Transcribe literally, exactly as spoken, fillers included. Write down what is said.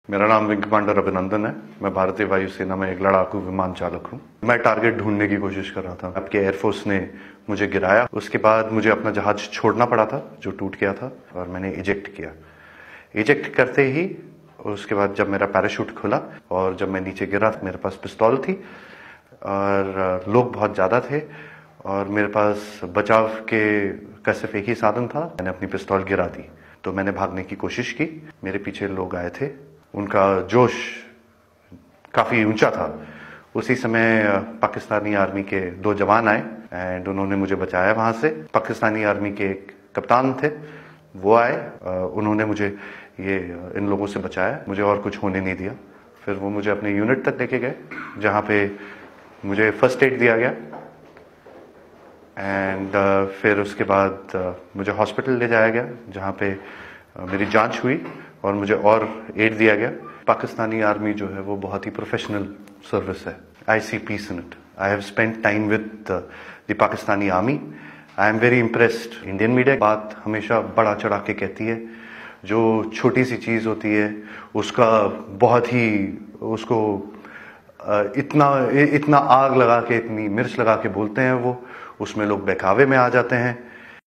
मेरा नाम wing commander अभिनंदन है। मैं भारतीय वायुसेना में एक लड़ाकू विमान चालक हूँ। मैं टारगेट ढूंढने की कोशिश कर रहा था। आपके एयरफोर्स ने मुझे गिराया। उसके बाद मुझे अपना जहाज छोड़ना पड़ा था जो टूट गया था, और मैंने इजेक्ट किया। इजेक्ट करते ही उसके बाद जब मेरा पैराशूट खुला और जब मैं नीचे गिरा, मेरे पास पिस्तौल थी और लोग बहुत ज़्यादा थे और मेरे पास बचाव के का सिर्फ एक ही साधन था। मैंने अपनी पिस्तौल गिरा दी तो मैंने भागने की कोशिश की। मेरे पीछे लोग आए थे, उनका जोश काफ़ी ऊंचा था। उसी समय पाकिस्तानी आर्मी के दो जवान आए एंड उन्होंने मुझे बचाया वहाँ से। पाकिस्तानी आर्मी के एक कप्तान थे, वो आए, उन्होंने मुझे ये इन लोगों से बचाया, मुझे और कुछ होने नहीं दिया। फिर वो मुझे अपने यूनिट तक लेके गए जहाँ पे मुझे फर्स्ट एड दिया गया एंड uh, फिर उसके बाद uh, मुझे हॉस्पिटल ले जाया गया जहाँ पे uh, मेरी जांच हुई और मुझे और एड दिया गया। पाकिस्तानी आर्मी जो है वो बहुत ही प्रोफेशनल सर्विस है। I see peace in it. I have spent time with the Pakistani army. I am very impressed. Indian media बात हमेशा बड़ा चढ़ा के कहती है, जो छोटी सी चीज़ होती है उसका बहुत ही उसको इतना इतना आग लगा के, इतनी मिर्च लगा के बोलते हैं वो, उसमें लोग बहकावे में आ जाते हैं।